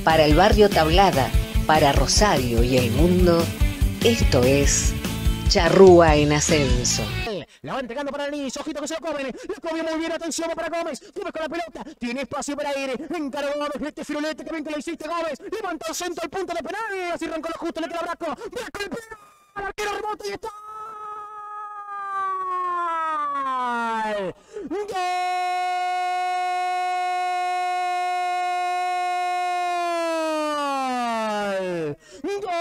Para el barrio Tablada, para Rosario y el mundo, esto es Charrúa en Ascenso. La va entregando para el inicio, ojito que se lo comen. Lo come muy bien, atención para Gómez. Gómez con la pelota, tiene espacio para ir. Encaró Gómez, este firulete que bien que le hiciste Gómez. Levanta el centro al punto de penal. Así arrancó lo justo, le queda Braco. Braco el pelo. Al arquero remota y está. ¡Gol! ¡Gol!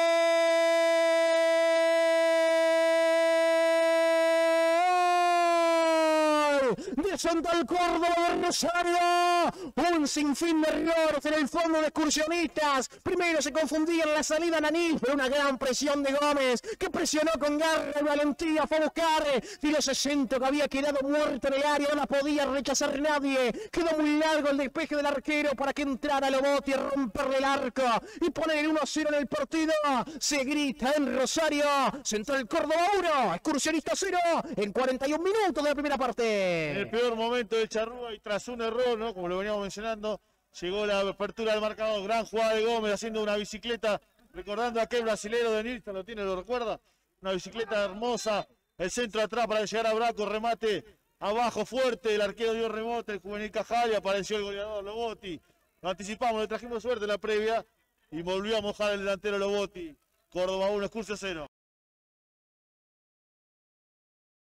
De Central Córdoba de Rosario, un sinfín de errores en el fondo de excursionistas. Primero se confundía en la salida Naní, pero una gran presión de Gómez, que presionó con garra y valentía, fue a buscar, tiró ese centro que había quedado muerto en el área, no la podía rechazar nadie, quedó muy largo el despeje del arquero para que entrara Lobotti a romperle el arco y poner el 1-0 en el partido. Se grita en Rosario, Central Córdoba 1, excursionista 0, en 41 minutos de la primera parte. En el peor momento del Charrúa y tras un error, ¿no? Como lo veníamos mencionando, llegó la apertura del marcador. Gran jugada de Gómez haciendo una bicicleta, recordando a aquel brasilero de Nilsson, lo tiene, lo recuerda. Una bicicleta hermosa, el centro atrás para llegar a Braco, remate abajo fuerte, el arquero dio rebote, el juvenil Cajal, apareció el goleador Lobotti. Lo anticipamos, le trajimos suerte en la previa y volvió a mojar el delantero Lobotti. Córdoba 1, Excursio 0.